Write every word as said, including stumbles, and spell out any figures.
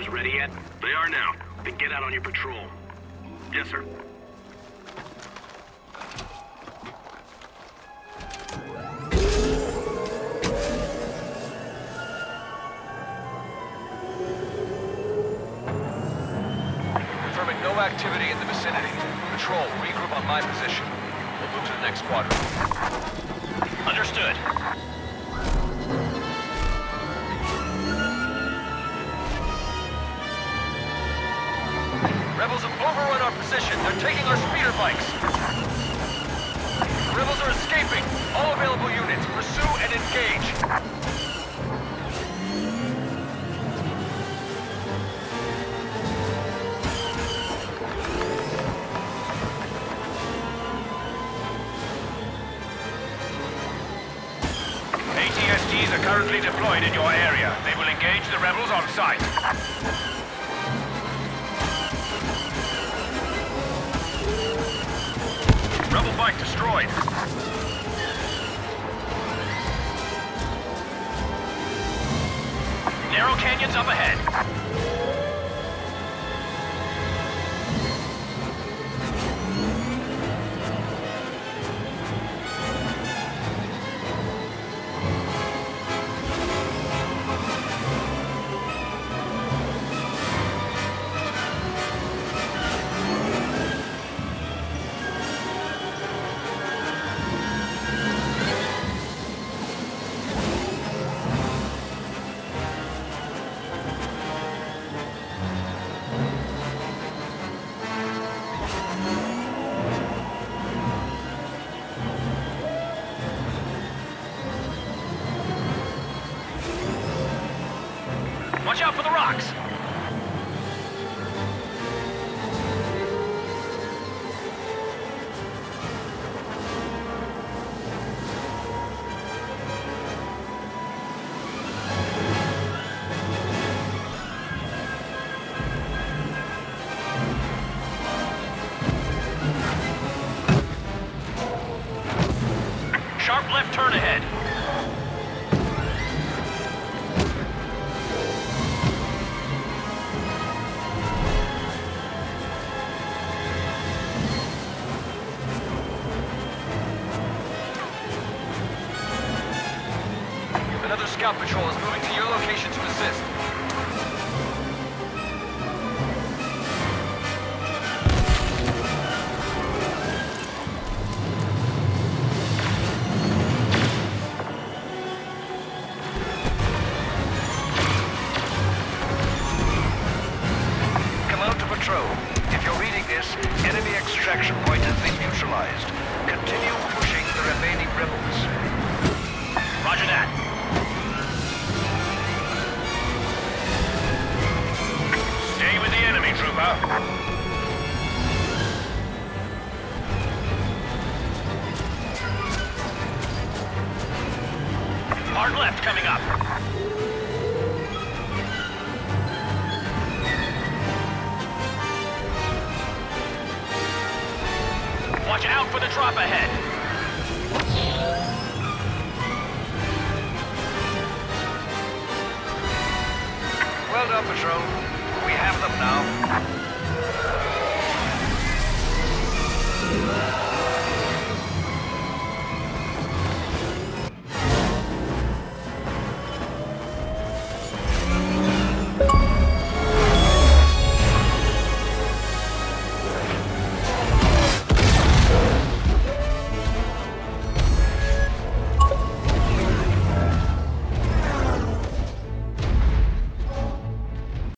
ready yet? They are now. Then get out on your patrol. Yes, sir. Confirming no activity in the vicinity. Patrol, regroup on my position. We'll move to the next quadrant. Understood. Rebels have overrun our position. They're taking our speeder bikes. Rebels are escaping. All available units, pursue and engage. A T S Ts are currently deployed in your area. They will engage the rebels on site. Rebel bike destroyed. Narrow canyons up ahead. Watch out for the rocks! Sharp left turn ahead. Another scout patrol is moving to your location to assist. Come out to patrol. If you're reading this, enemy extraction point has been neutralized. Continue pushing the remaining rebels. Roger that. Stay with the enemy, trooper. Hard left coming up. Watch out for the drop ahead. Well done, patrol. We have them now.